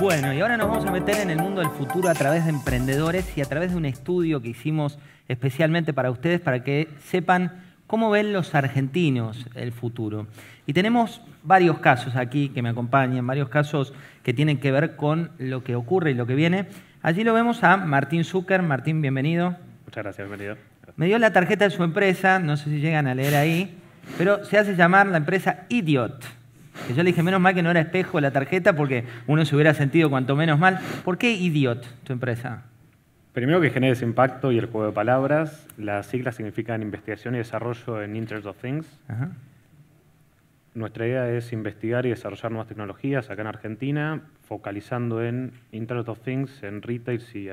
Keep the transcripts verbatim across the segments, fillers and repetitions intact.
Bueno, y ahora nos vamos a meter en el mundo del futuro a través de emprendedores y a través de un estudio que hicimos especialmente para ustedes, para que sepan cómo ven los argentinos el futuro. Y tenemos varios casos aquí que me acompañan, varios casos que tienen que ver con lo que ocurre y lo que viene. Allí lo vemos a Martín Zucker. Martín, bienvenido. Muchas gracias, bienvenido. Me dio la tarjeta de su empresa, no sé si llegan a leer ahí, pero se hace llamar la empresa Idiot. Que yo le dije, menos mal que no era espejo la tarjeta porque uno se hubiera sentido cuanto menos mal. ¿Por qué Idiot, tu empresa? Primero, que genere ese impacto y el juego de palabras. Las siglas significan investigación y desarrollo en Internet of Things. Ajá. Nuestra idea es investigar y desarrollar nuevas tecnologías acá en Argentina, focalizando en Internet of Things, en retail y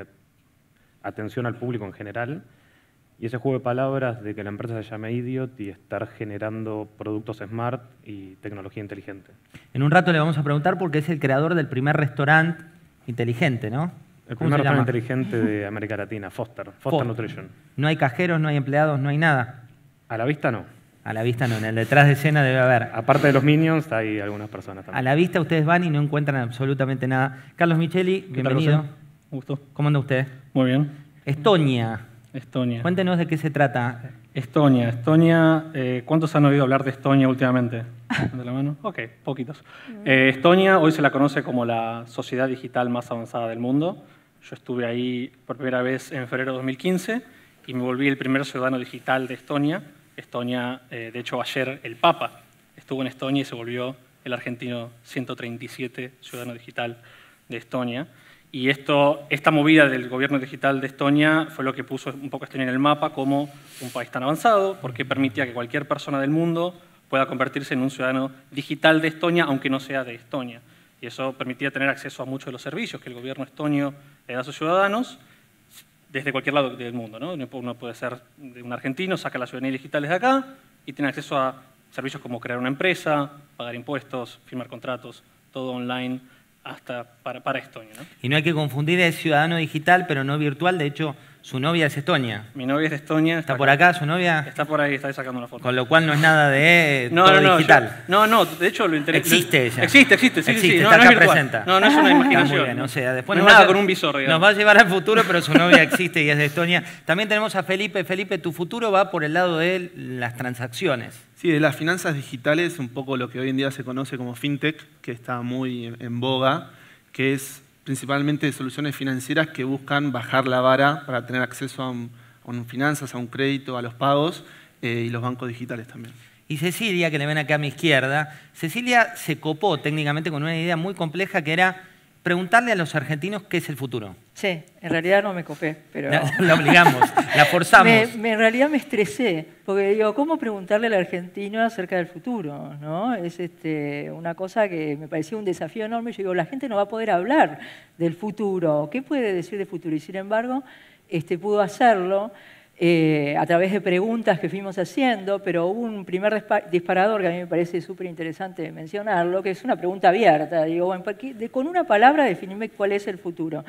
atención al público en general. Y ese juego de palabras de que la empresa se llame Idiot y estar generando productos smart y tecnología inteligente. En un rato le vamos a preguntar porque es el creador del primer restaurante inteligente, ¿no? El ¿Cómo primer se llama? restaurante inteligente de América Latina, Foster, Foster, Foster Nutrition. No hay cajeros, no hay empleados, no hay nada. A la vista no. A la vista no, en el detrás de escena debe haber. Aparte de los minions, hay algunas personas también. A la vista ustedes van y no encuentran absolutamente nada. Carlos Micheli, bienvenido. Un gusto. ¿Cómo anda usted? Muy bien. Estonia. Estonia. Cuéntenos de qué se trata. Estonia. Estonia. Eh, ¿Cuántos han oído hablar de Estonia últimamente? ¿De la mano? Ok, poquitos. Eh, Estonia hoy se la conoce como la sociedad digital más avanzada del mundo. Yo estuve ahí por primera vez en febrero de dos mil quince y me volví el primer ciudadano digital de Estonia. Estonia, eh, de hecho, ayer el Papa estuvo en Estonia y se volvió el argentino ciento treinta y siete ciudadano digital de Estonia. Y esto, esta movida del gobierno digital de Estonia fue lo que puso un poco a Estonia en el mapa como un país tan avanzado, porque permitía que cualquier persona del mundo pueda convertirse en un ciudadano digital de Estonia, aunque no sea de Estonia. Y eso permitía tener acceso a muchos de los servicios que el gobierno estonio le da a sus ciudadanos desde cualquier lado del mundo, ¿no? Uno puede ser un argentino, saca la ciudadanía digital desde acá y tiene acceso a servicios como crear una empresa, pagar impuestos, firmar contratos, todo online, hasta para, para Estonia, ¿no? Y no hay que confundir, es ciudadano digital, pero no virtual. De hecho, su novia es Estonia. Mi novia es de Estonia. ¿Está, ¿Está por acá su novia? Está por ahí, está ahí sacando una foto. Con lo cual no es nada de no, todo no, no, digital. Yo, no, no, de hecho lo interesante... Existe ella. Existe, existe, sí, existe, sí, está no, acá no es presenta. No, no es una imaginación. Está muy bien, o sea, después no nos es nada va a, con un visor, digamos. Nos va a llevar al futuro, pero su novia existe y es de Estonia. También tenemos a Felipe. Felipe, tu futuro va por el lado de las transacciones. Sí, de las finanzas digitales, un poco lo que hoy en día se conoce como fintech, que está muy en, en boga, que es principalmente soluciones financieras que buscan bajar la vara para tener acceso a, un, a un finanzas, a un crédito, a los pagos eh, y los bancos digitales también. Y Cecilia, que le ven acá a mi izquierda, Cecilia se copó técnicamente con una idea muy compleja que era preguntarle a los argentinos qué es el futuro. Sí, en realidad no me copé, pero... La, la obligamos, la forzamos. Me, me, en realidad me estresé, porque digo, ¿cómo preguntarle al argentino acerca del futuro? ¿No? Es este, una cosa que me parecía un desafío enorme. Yo digo, la gente no va a poder hablar del futuro. ¿Qué puede decir de futuro? Y sin embargo, este, pudo hacerlo eh, a través de preguntas que fuimos haciendo, pero hubo un primer disparador que a mí me parece súper interesante mencionarlo, que es una pregunta abierta. Digo, bueno, de, con una palabra definime cuál es el futuro.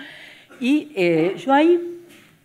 Y eh, yo ahí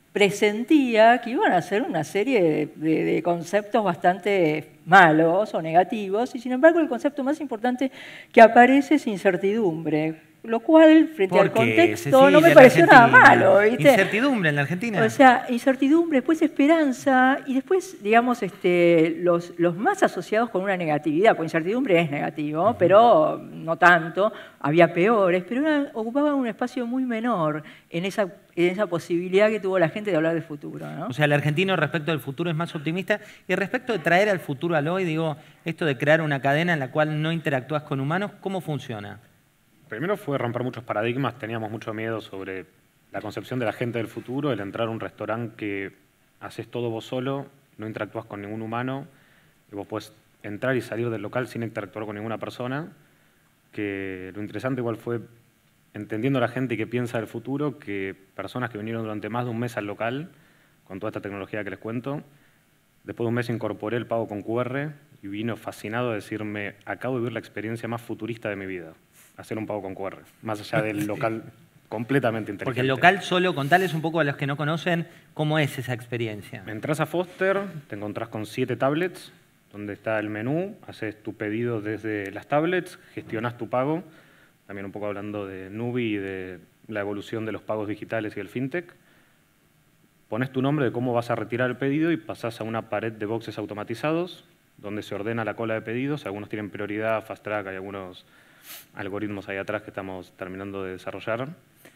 presentía que iban a ser una serie de, de, de conceptos bastante malos o negativos, y sin embargo el concepto más importante que aparece es incertidumbre, lo cual, frente al contexto, Cecilia, no me pareció nada malo, ¿viste? Incertidumbre en la Argentina. O sea, incertidumbre, después esperanza, y después, digamos, este, los, los más asociados con una negatividad, porque incertidumbre es negativo, uh-huh. pero no tanto, había peores, pero una, ocupaban un espacio muy menor en esa, en esa posibilidad que tuvo la gente de hablar del futuro, ¿no? O sea, el argentino respecto del futuro es más optimista, y respecto de traer al futuro al hoy, digo, esto de crear una cadena en la cual no interactúas con humanos, ¿cómo funciona? Primero fue romper muchos paradigmas, teníamos mucho miedo sobre la concepción de la gente del futuro, el entrar a un restaurante que haces todo vos solo, no interactúas con ningún humano, y vos podés entrar y salir del local sin interactuar con ninguna persona, que lo interesante igual fue, entendiendo a la gente que piensa del futuro, que personas que vinieron durante más de un mes al local, con toda esta tecnología que les cuento, después de un mes incorporé el pago con cu erre y vino fascinado a decirme, acabo de vivir la experiencia más futurista de mi vida. Hacer un pago con cu erre, más allá del local completamente inteligente. Porque el local solo, contales un poco a los que no conocen cómo es esa experiencia. Entrás a Foster, te encontrás con siete tablets, donde está el menú, haces tu pedido desde las tablets, gestionás tu pago, también un poco hablando de Nubi y de la evolución de los pagos digitales y el fintech. Pones tu nombre de cómo vas a retirar el pedido y pasás a una pared de boxes automatizados donde se ordena la cola de pedidos. Algunos tienen prioridad, fast track, hay algunos algoritmos ahí atrás que estamos terminando de desarrollar.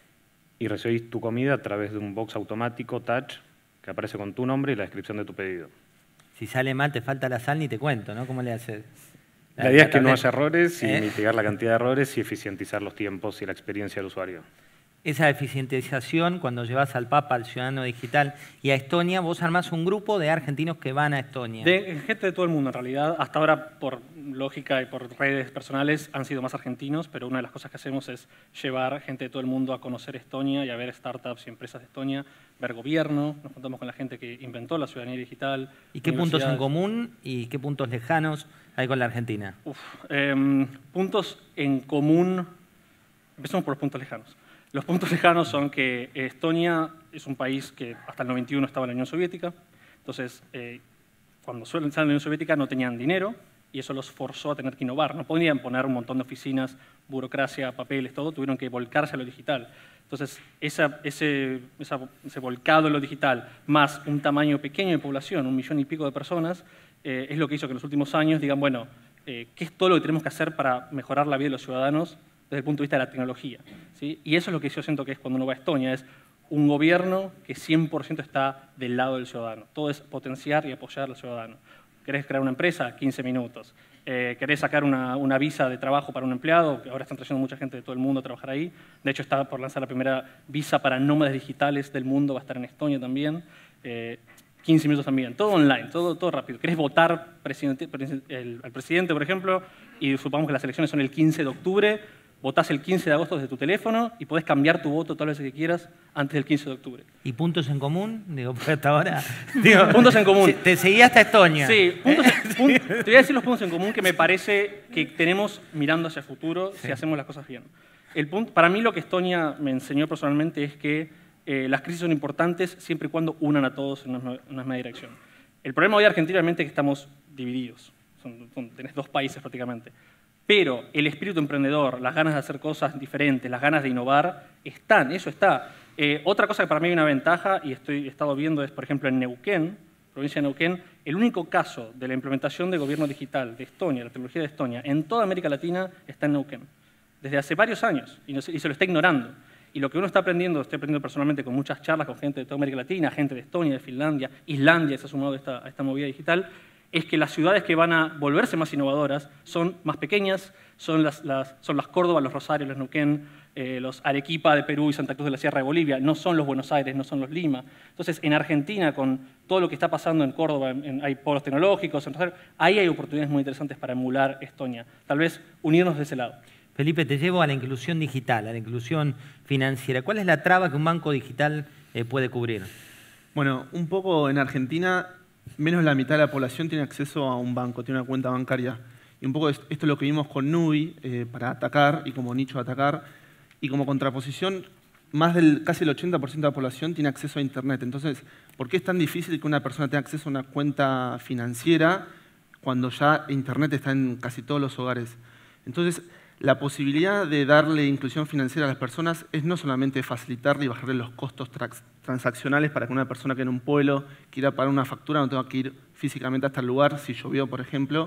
Y recibís tu comida a través de un box automático touch que aparece con tu nombre y la descripción de tu pedido. Si sale mal, te falta la sal, ni te cuento, ¿no? ¿Cómo le haces? La, la idea es que no haya errores y ¿Eh? mitigar la cantidad de errores y eficientizar los tiempos y la experiencia del usuario. Esa eficientización, cuando llevas al Papa, al ciudadano digital y a Estonia, vos armás un grupo de argentinos que van a Estonia. De gente de todo el mundo, en realidad. Hasta ahora, por lógica y por redes personales, han sido más argentinos, pero una de las cosas que hacemos es llevar gente de todo el mundo a conocer Estonia y a ver startups y empresas de Estonia, ver gobierno, nos juntamos con la gente que inventó la ciudadanía digital. ¿Y qué puntos en común y qué puntos lejanos hay con la Argentina? Uf, eh, puntos en común, empecemos por los puntos lejanos. Los puntos lejanos son que Estonia es un país que hasta el noventa y uno estaba en la Unión Soviética. Entonces, eh, cuando suelen estar en la Unión Soviética no tenían dinero y eso los forzó a tener que innovar. No podían poner un montón de oficinas, burocracia, papeles, todo. Tuvieron que volcarse a lo digital. Entonces, esa, ese, esa, ese volcado en lo digital, más un tamaño pequeño de población, un millón y pico de personas, eh, es lo que hizo que en los últimos años digan, bueno, eh, ¿qué es todo lo que tenemos que hacer para mejorar la vida de los ciudadanos desde el punto de vista de la tecnología? ¿Sí? Y eso es lo que yo siento que es cuando uno va a Estonia, es un gobierno que cien por ciento está del lado del ciudadano. Todo es potenciar y apoyar al ciudadano. ¿Querés crear una empresa? quince minutos. Eh, ¿Querés sacar una, una visa de trabajo para un empleado? Que ahora están trayendo mucha gente de todo el mundo a trabajar ahí. De hecho, está por lanzar la primera visa para nómadas digitales del mundo, va a estar en Estonia también. Eh, quince minutos también. Todo online, todo, todo rápido. ¿Querés votar presidente, el, al presidente, por ejemplo? Y supongamos que las elecciones son el quince de octubre. Votás el quince de agosto desde tu teléfono y podés cambiar tu voto todas las veces que quieras antes del quince de octubre. ¿Y puntos en común? Digo, pues hasta ahora. Digo, puntos en común. Te seguí hasta Estonia. Sí, puntos en, pun, te voy a decir los puntos en común que me parece que tenemos mirando hacia el futuro sí. si hacemos las cosas bien. El punto, para mí lo que Estonia me enseñó personalmente es que eh, las crisis son importantes siempre y cuando unan a todos en una, una misma dirección. El problema hoy de Argentina realmente es que estamos divididos. Son, son, tenés dos países prácticamente. Pero el espíritu emprendedor, las ganas de hacer cosas diferentes, las ganas de innovar, están, eso está. Eh, otra cosa que para mí hay una ventaja, y estoy, he estado viendo, es, por ejemplo, en Neuquén, provincia de Neuquén, el único caso de la implementación de gobierno digital de Estonia, la tecnología de Estonia, en toda América Latina, está en Neuquén. Desde hace varios años, y, no, y se lo está ignorando. Y lo que uno está aprendiendo, estoy aprendiendo personalmente con muchas charlas con gente de toda América Latina, gente de Estonia, de Finlandia, Islandia se ha sumado a esta, a esta movida digital, es que las ciudades que van a volverse más innovadoras son más pequeñas, son las, las, son las Córdoba, los Rosario, los Neuquén, eh, los Arequipa de Perú y Santa Cruz de la Sierra de Bolivia, no son los Buenos Aires, no son los Lima. Entonces, en Argentina, con todo lo que está pasando en Córdoba, en, en, hay polos tecnológicos, en Rosario, ahí hay oportunidades muy interesantes para emular Estonia. Tal vez unirnos de ese lado. Felipe, te llevo a la inclusión digital, a la inclusión financiera. ¿Cuál es la traba que un banco digital eh, puede cubrir? Bueno, un poco en Argentina, menos de la mitad de la población tiene acceso a un banco, tiene una cuenta bancaria. Y un poco esto es lo que vimos con Nubi eh, para atacar y como nicho de atacar. Y como contraposición, más del casi el ochenta por ciento de la población tiene acceso a Internet. Entonces, ¿por qué es tan difícil que una persona tenga acceso a una cuenta financiera cuando ya Internet está en casi todos los hogares? Entonces, la posibilidad de darle inclusión financiera a las personas es no solamente facilitarle y bajarle los costos transaccionales para que una persona que en un pueblo quiera pagar una factura no tenga que ir físicamente hasta el lugar si llovió, por ejemplo,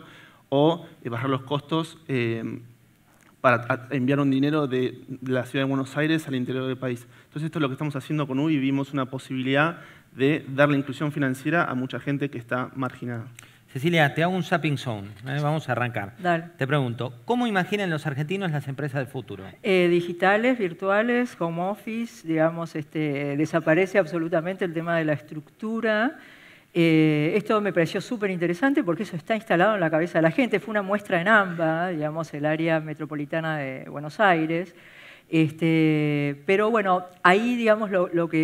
o bajar los costos eh, para enviar un dinero de la ciudad de Buenos Aires al interior del país. Entonces, esto es lo que estamos haciendo con Ubi y vimos una posibilidad de darle inclusión financiera a mucha gente que está marginada. Cecilia, te hago un zapping zone. ¿eh? Vamos a arrancar. Dale. Te pregunto, ¿cómo imaginan los argentinos las empresas del futuro? Eh, digitales, virtuales, home office, digamos, este, desaparece absolutamente el tema de la estructura. Eh, esto me pareció súper interesante porque eso está instalado en la cabeza de la gente. Fue una muestra en AMBA, digamos, el área metropolitana de Buenos Aires. Este, pero bueno, ahí, digamos, lo, lo que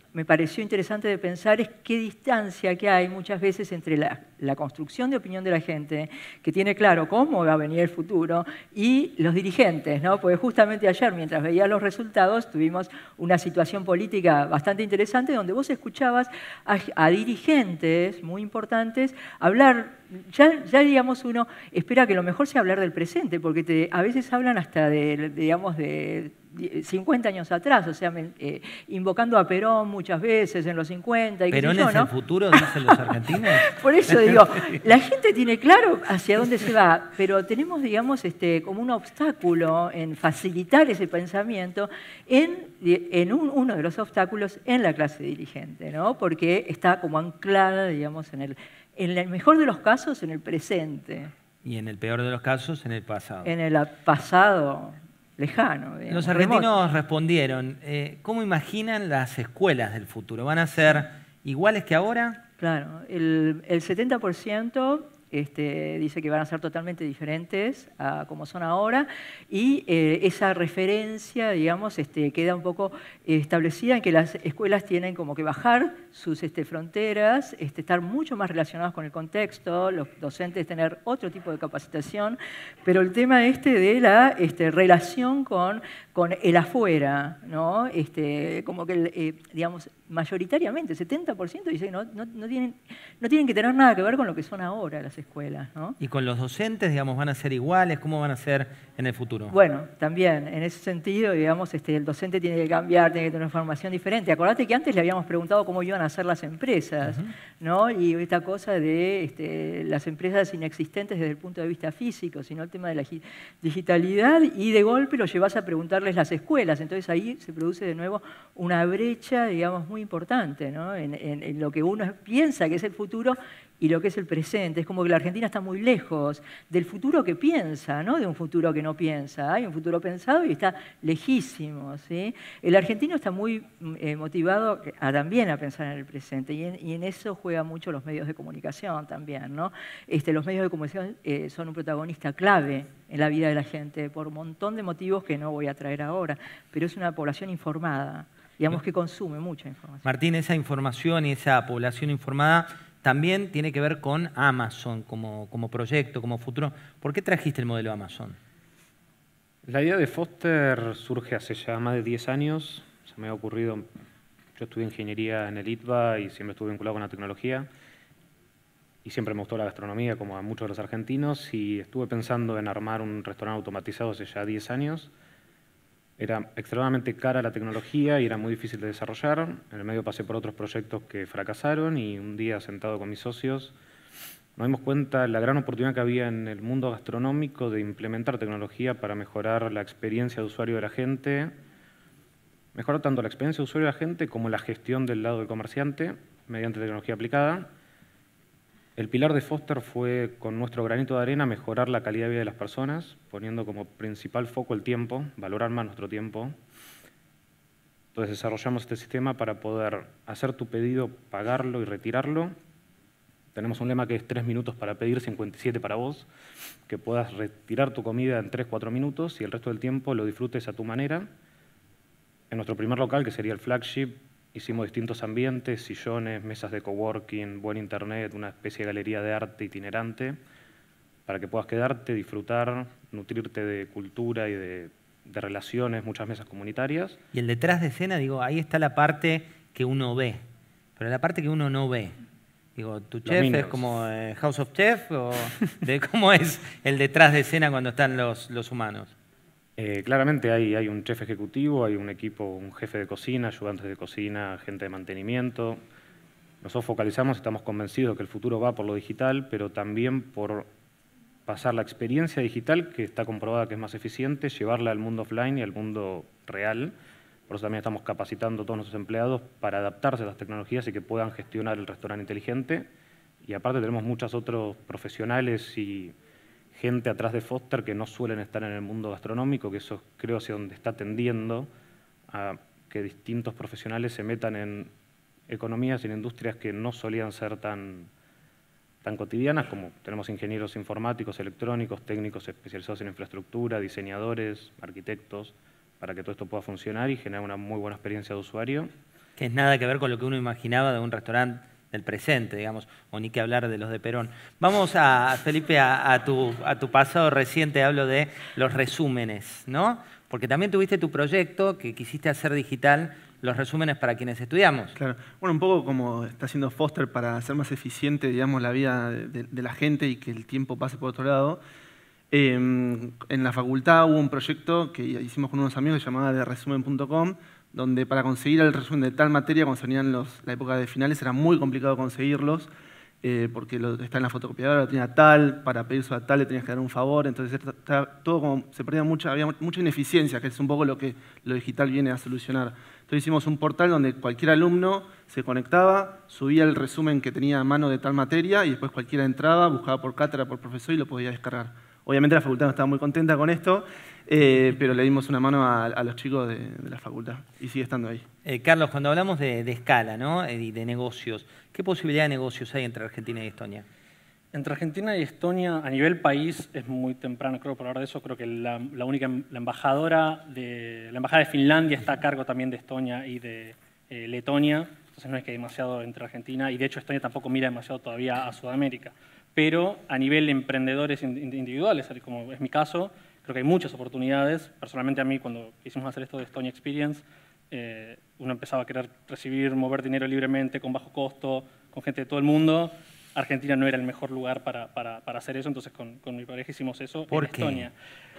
me pareció interesante de pensar es qué distancia que hay muchas veces entre la, la construcción de opinión de la gente, que tiene claro cómo va a venir el futuro, y los dirigentes, ¿no? Porque justamente ayer, mientras veía los resultados, tuvimos una situación política bastante interesante donde vos escuchabas a, a dirigentes muy importantes hablar, ya, ya digamos uno espera que lo mejor sea hablar del presente, porque te, a veces hablan hasta de, digamos, de cincuenta años atrás, o sea, eh, invocando a Perón muchas veces en los cincuenta. Y ¿Perón qué sé yo, es ¿no? el futuro, dicen los argentinos? Por eso digo, la gente tiene claro hacia dónde se va, pero tenemos, digamos, este, como un obstáculo en facilitar ese pensamiento, en, en un, uno de los obstáculos en la clase dirigente, ¿no? Porque está como anclada, digamos, en el, en el mejor de los casos, en el presente. Y en el peor de los casos, en el pasado. En el pasado lejano. Digamos, los argentinos remoto. respondieron, eh, ¿cómo imaginan las escuelas del futuro? ¿Van a ser iguales que ahora? Claro, el, el setenta por ciento este, dice que van a ser totalmente diferentes a como son ahora, y eh, esa referencia, digamos, este, queda un poco establecida en que las escuelas tienen como que bajar sus este, fronteras, este, estar mucho más relacionados con el contexto, los docentes tener otro tipo de capacitación, pero el tema este de la este, relación con, con el afuera, ¿no? Este, como que, eh, digamos, mayoritariamente, setenta por ciento dice que no, no, no, tienen, no tienen que tener nada que ver con lo que son ahora las escuelas, ¿no? ¿Y con los docentes, digamos, van a ser iguales? ¿Cómo van a ser en el futuro? Bueno, también, en ese sentido, digamos, este, el docente tiene que cambiar, tiene que tener una formación diferente. Acordate que antes le habíamos preguntado cómo iban a hacer las empresas, uh-huh. ¿no? Y esta cosa de este, las empresas inexistentes desde el punto de vista físico, sino el tema de la digitalidad, y de golpe lo llevas a preguntarles las escuelas. Entonces ahí se produce de nuevo una brecha, digamos, muy importante, ¿no? en, en, en lo que uno piensa que es el futuro y lo que es el presente. Es como que la Argentina está muy lejos del futuro que piensa, no de un futuro que no piensa. Hay un futuro pensado y está lejísimo, ¿sí? El argentino está muy eh, motivado a, también a pensar en el presente, y en, y en eso juegan mucho los medios de comunicación también, ¿no? Este, los medios de comunicación eh, son un protagonista clave en la vida de la gente por un montón de motivos que no voy a traer ahora, pero es una población informada, digamos, que consume mucha información. Martín, esa información y esa población informada también tiene que ver con Amazon como, como proyecto, como futuro. ¿Por qué trajiste el modelo Amazon? La idea de Foster surge hace ya más de diez años. Se me ha ocurrido, yo estudié ingeniería en el I T B A y siempre estuve vinculado con la tecnología. Y siempre me gustó la gastronomía, como a muchos de los argentinos, y estuve pensando en armar un restaurante automatizado hace ya diez años. Era extremadamente cara la tecnología y era muy difícil de desarrollar. En el medio pasé por otros proyectos que fracasaron y un día, sentado con mis socios, nos dimos cuenta de la gran oportunidad que había en el mundo gastronómico de implementar tecnología para mejorar la experiencia de usuario de la gente, mejorar tanto la experiencia de usuario de la gente como la gestión del lado del comerciante mediante tecnología aplicada. El pilar de Foster fue, con nuestro granito de arena, mejorar la calidad de vida de las personas, poniendo como principal foco el tiempo, valorar más nuestro tiempo. Entonces desarrollamos este sistema para poder hacer tu pedido, pagarlo y retirarlo. Tenemos un lema que es tres minutos para pedir, cincuenta y siete para vos, que puedas retirar tu comida en tres, cuatro minutos y el resto del tiempo lo disfrutes a tu manera. En nuestro primer local, que sería el flagship, hicimos distintos ambientes, sillones, mesas de coworking, buen internet, una especie de galería de arte itinerante, para que puedas quedarte, disfrutar, nutrirte de cultura y de, de relaciones, muchas mesas comunitarias. Y el detrás de escena, digo, ahí está la parte que uno ve, pero la parte que uno no ve. Digo, ¿tu chef es como eh, House of Chef o de cómo es el detrás de escena cuando están los, los humanos? Eh, claramente hay, hay un chef ejecutivo, hay un equipo, un jefe de cocina, ayudantes de cocina, gente de mantenimiento. Nosotros focalizamos, estamos convencidos que el futuro va por lo digital, pero también por pasar la experiencia digital, que está comprobada que es más eficiente, llevarla al mundo offline y al mundo real. Por eso también estamos capacitando a todos nuestros empleados para adaptarse a las tecnologías y que puedan gestionar el restaurante inteligente. Y aparte tenemos muchos otros profesionales y gente atrás de Foster que no suelen estar en el mundo gastronómico, que eso creo hacia donde está tendiendo a que distintos profesionales se metan en economías y en industrias que no solían ser tan, tan cotidianas, como tenemos ingenieros informáticos, electrónicos, técnicos especializados en infraestructura, diseñadores, arquitectos, para que todo esto pueda funcionar y generar una muy buena experiencia de usuario. Que es nada que ver con lo que uno imaginaba de un restaurante del presente, digamos, o ni que hablar de los de Perón. Vamos a, Felipe, a, a, tu, a tu pasado reciente, hablo de los resúmenes, ¿no? Porque también tuviste tu proyecto que quisiste hacer digital, los resúmenes para quienes estudiamos. Claro. Bueno, un poco como está haciendo Foster para hacer más eficiente, digamos, la vida de, de la gente y que el tiempo pase por otro lado. Eh, en la facultad hubo un proyecto que hicimos con unos amigos que se llamaba de resumen punto com, donde para conseguir el resumen de tal materia, cuando se venían los, la época de finales, era muy complicado conseguirlos, eh, porque lo, está en la fotocopiadora, lo tenía tal, para pedirse a tal le tenías que dar un favor, entonces está, todo como, se perdía mucha, había mucha ineficiencia, que es un poco lo que lo digital viene a solucionar. Entonces hicimos un portal donde cualquier alumno se conectaba, subía el resumen que tenía a mano de tal materia y después cualquiera entraba, buscaba por cátedra, por profesor y lo podía descargar. Obviamente la facultad no estaba muy contenta con esto, eh, pero le dimos una mano a, a los chicos de, de la facultad y sigue estando ahí. Eh, Carlos, cuando hablamos de, de escala, ¿no? Y de negocios, ¿qué posibilidad de negocios hay entre Argentina y Estonia? Entre Argentina y Estonia, a nivel país, es muy temprano, creo, para hablar de eso. Creo que la, la única, la embajadora de, la embajada de Finlandia está a cargo también de Estonia y de eh, Letonia, entonces no es que hay demasiado entre Argentina, y de hecho Estonia tampoco mira demasiado todavía a Sudamérica. Pero a nivel de emprendedores individuales, como es mi caso, creo que hay muchas oportunidades. Personalmente a mí, cuando quisimos hacer esto de Estonia Experience, eh, uno empezaba a querer recibir, mover dinero libremente, con bajo costo, con gente de todo el mundo. Argentina no era el mejor lugar para, para, para hacer eso, entonces con, con mi pareja hicimos eso ¿Por en qué? Estonia.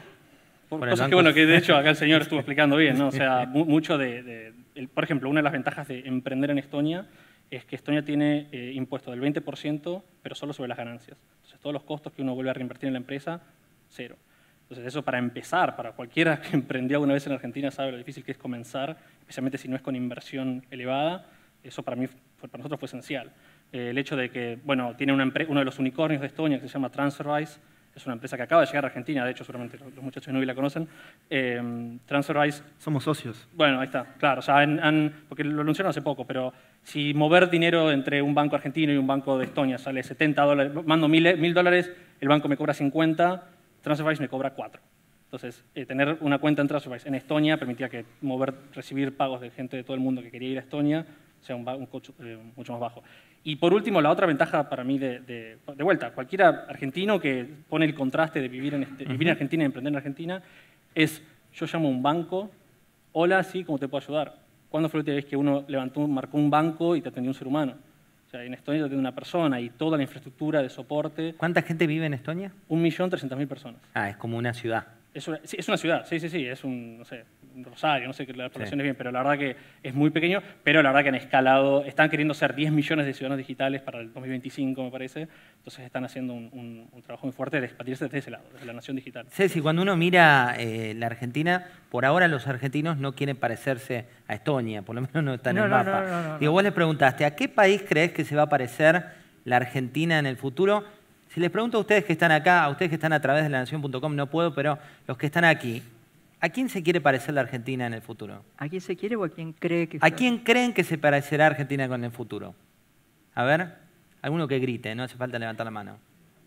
Por, Por cosas que, bueno, que de hecho acá el señor estuvo explicando bien, ¿no? O sea, mu mucho de, de el, por ejemplo, una de las ventajas de emprender en Estonia es que Estonia tiene eh, impuesto del veinte por ciento, pero solo sobre las ganancias. Entonces, todos los costos que uno vuelve a reinvertir en la empresa, cero. Entonces, eso para empezar, para cualquiera que emprendió alguna vez en Argentina sabe lo difícil que es comenzar, especialmente si no es con inversión elevada. Eso para mí, para nosotros fue esencial. Eh, el hecho de que, bueno, tiene una uno de los unicornios de Estonia que se llama TransferWise, es una empresa que acaba de llegar a Argentina, de hecho seguramente los muchachos de Nubi la conocen. Eh, TransferWise... Somos socios. Bueno, ahí está, claro, o sea, han, han, porque lo anunciaron hace poco, pero si mover dinero entre un banco argentino y un banco de Estonia sale setenta dólares, mando mil dólares, el banco me cobra cincuenta, TransferWise me cobra cuatro. Entonces, eh, tener una cuenta en TransferWise en Estonia permitía que mover, recibir pagos de gente de todo el mundo que quería ir a Estonia sea un, un costo eh, mucho más bajo. Y por último, la otra ventaja para mí de, de, de vuelta, cualquiera argentino que pone el contraste de vivir en, este, vivir en Argentina y emprender en Argentina, es, yo llamo a un banco, hola, sí, ¿cómo te puedo ayudar? ¿Cuándo fue la última vez que uno levantó, marcó un banco y te atendió un ser humano? O sea, en Estonia te atiende una persona y toda la infraestructura de soporte. ¿Cuánta gente vive en Estonia? Un millón trescientas mil personas. Ah, es como una ciudad. Es una, sí, es una ciudad, sí, sí, sí, es un, no sé, un Rosario, no sé que la población Sí. es bien, pero la verdad que es muy pequeño, pero la verdad que han escalado, están queriendo ser diez millones de ciudadanos digitales para el dos mil veinticinco, me parece, entonces están haciendo un, un, un trabajo muy fuerte de expandirse desde ese lado, desde la nación digital. Ceci, cuando uno mira eh, la Argentina, por ahora los argentinos no quieren parecerse a Estonia, por lo menos no están No, en no, mapa. no, no, no, Digo, no. vos les preguntaste, ¿a qué país crees que se va a parecer la Argentina en el futuro? Si les pregunto a ustedes que están acá, a ustedes que están a través de la nación punto com, no puedo, pero los que están aquí, ¿a quién se quiere parecer la Argentina en el futuro? ¿A quién se quiere o a quién cree que ¿A quién creen que se parecerá Argentina con el futuro? A ver, alguno que grite, no hace falta levantar la mano.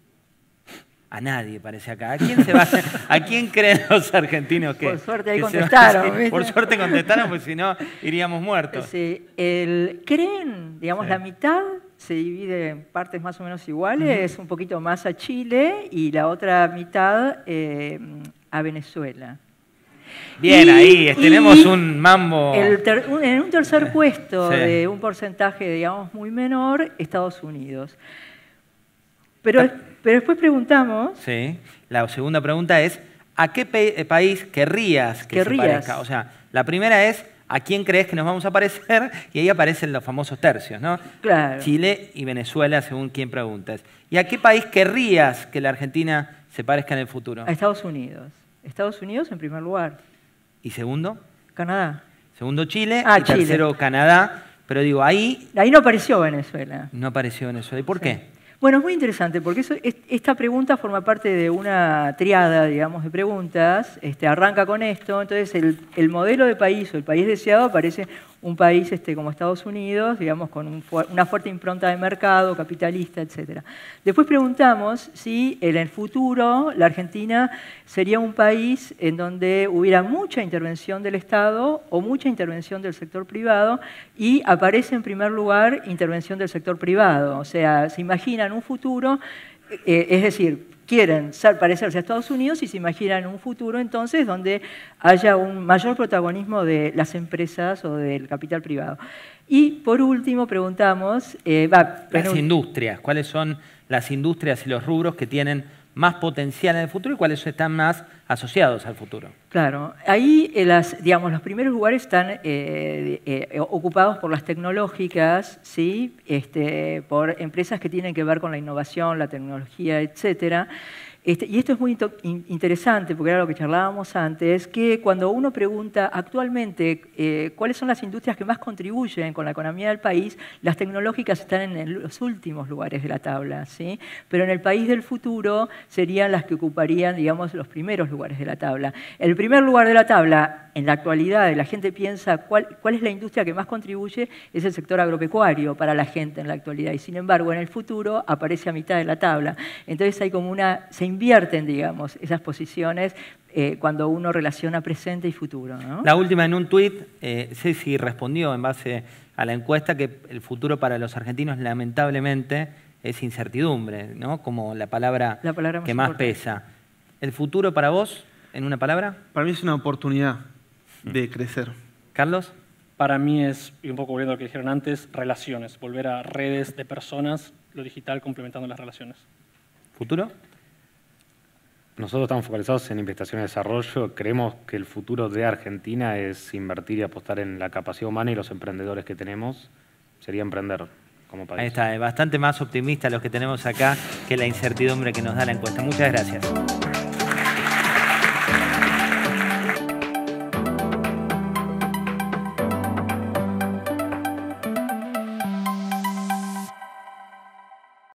A nadie parece acá. ¿A quién, se va a, hacer- ¿a quién creen los argentinos que...? Por suerte ahí que se va a contestaron, hacer? ¿viste? Por suerte contestaron, porque si no iríamos muertos. Sí, el, creen, digamos, Sí. la mitad se divide en partes más o menos iguales, un poquito más a Chile y la otra mitad eh, a Venezuela. Bien, Y- ahí y tenemos un mambo... el ter- un- en un tercer puesto, Sí. de un porcentaje, digamos, muy menor, Estados Unidos. Pero, pero después preguntamos, Sí. La segunda pregunta es, ¿a qué pe- eh, país querrías que Querrías. se parezca? O sea, la primera es, ¿a quién crees que nos vamos a parecer? Y ahí aparecen los famosos tercios, ¿no? claro, Chile y Venezuela, según quien preguntes. ¿Y a qué país querrías que la Argentina se parezca en el futuro? a Estados Unidos. Estados Unidos en primer lugar. ¿Y segundo? Canadá. Segundo Chile Ah, y Chile. tercero Canadá. Pero digo, ahí Ahí no apareció Venezuela. no apareció Venezuela. ¿Y por Sí. qué? Bueno, es muy interesante porque eso, es- esta pregunta forma parte de una triada, digamos, de preguntas. Este, arranca con esto, entonces el, el modelo de país o el país deseado aparece un país este, como Estados Unidos, digamos, con un fu una fuerte impronta de mercado, capitalista, etcétera. Después preguntamos si en el futuro la Argentina sería un país en donde hubiera mucha intervención del Estado o mucha intervención del sector privado, y aparece en primer lugar intervención del sector privado. O sea, se imaginan un futuro, eh, es decir, quieren ser, parecerse a Estados Unidos y se imaginan un futuro entonces donde haya un mayor protagonismo de las empresas o del capital privado. Y por último preguntamos... Eh, va, las bueno, industrias, ¿cuáles son las industrias y los rubros que tienen más potencial en el futuro y cuáles están más asociados al futuro? Claro, ahí eh, las, digamos, los primeros lugares están eh, eh, ocupados por las tecnológicas, ¿sí? Este, por empresas que tienen que ver con la innovación, la tecnología, etcétera. Este, y esto es muy interesante, porque era lo que charlábamos antes, que cuando uno pregunta actualmente eh, cuáles son las industrias que más contribuyen con la economía del país, las tecnológicas están en los últimos lugares de la tabla, ¿sí? Pero en el país del futuro serían las que ocuparían, digamos, los primeros lugares de la tabla. El primer lugar de la tabla, en la actualidad, la gente piensa cuál, cuál es la industria que más contribuye, es el sector agropecuario para la gente en la actualidad. Y sin embargo, en el futuro aparece a mitad de la tabla. Entonces hay como una... Se invierten, digamos, esas posiciones eh, cuando uno relaciona presente y futuro, ¿no? La última en un tuit, eh, Ceci respondió en base a la encuesta que el futuro para los argentinos lamentablemente es incertidumbre, ¿no? Como la palabra, la palabra más que más importante. pesa. ¿El futuro para vos, en una palabra? Para mí es una oportunidad de crecer. ¿Carlos? Para mí es, y un poco volviendo a lo que dijeron antes, relaciones, volver a redes de personas, lo digital complementando las relaciones. ¿Futuro? Nosotros estamos focalizados en investigación y desarrollo. Creemos que el futuro de Argentina es invertir y apostar en la capacidad humana y los emprendedores que tenemos. Sería emprender como país. Ahí está, bastante más optimista los que tenemos acá que la incertidumbre que nos da la encuesta. Muchas gracias.